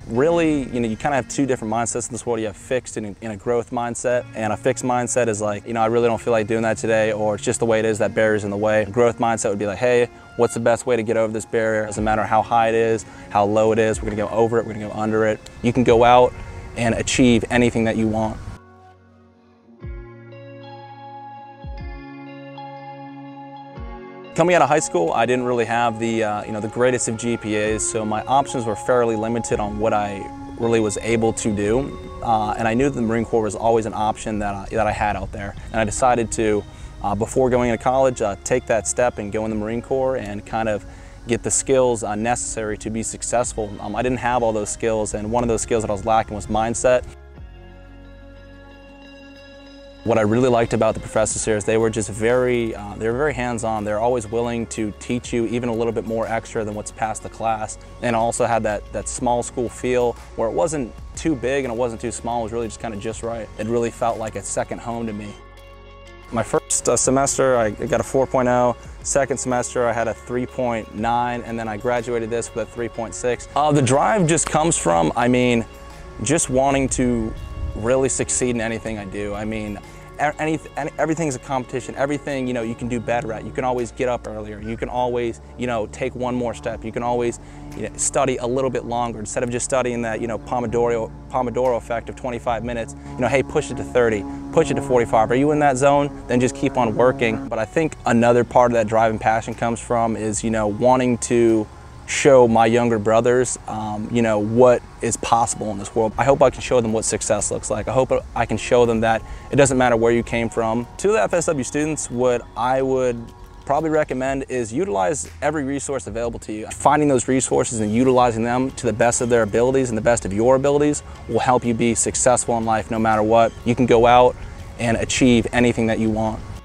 really, you kind of have two different mindsets in this world. You have fixed and a growth mindset. And a fixed mindset is like, I really don't feel like doing that today, or it's just the way it is, that barrier's in the way. A growth mindset would be like, hey, what's the best way to get over this barrier? It doesn't matter how high it is, how low it is, we're gonna go over it, we're gonna go under it. You can go out and achieve anything that you want. Coming out of high school, I didn't really have the the greatest of GPAs, so my options were fairly limited on what I really was able to do, and I knew that the Marine Corps was always an option that I had out there, and I decided to, before going into college, take that step and go in the Marine Corps and kind of get the skills necessary to be successful. I didn't have all those skills, and one of those skills that I was lacking was mindset. What I really liked about the professors here is they were just very hands-on. They're always willing to teach you even a little bit more extra than what's past the class, and also had that small school feel where it wasn't too big and it wasn't too small. It was really just kind of just right. It really felt like a second home to me. My first semester, I got a 4.0. Second semester, I had a 3.9, and then I graduated this with a 3.6. The drive just comes from, just wanting to really succeed in anything I do. Everything's a competition. Everything, you can do better at. You can always get up earlier. You can always, take one more step. You can always, study a little bit longer instead of just studying that, Pomodoro effect of 25 minutes. Hey, push it to 30, push it to 45. Are you in that zone? Then just keep on working. But I think another part of that drive and passion comes from is, wanting to show my younger brothers, what is possible in this world. I hope I can show them what success looks like. I hope I can show them that it doesn't matter where you came from. To the FSW students, what I would probably recommend is utilize every resource available to you. Finding those resources and utilizing them to the best of their abilities and the best of your abilities will help you be successful in life no matter what. You can go out and achieve anything that you want.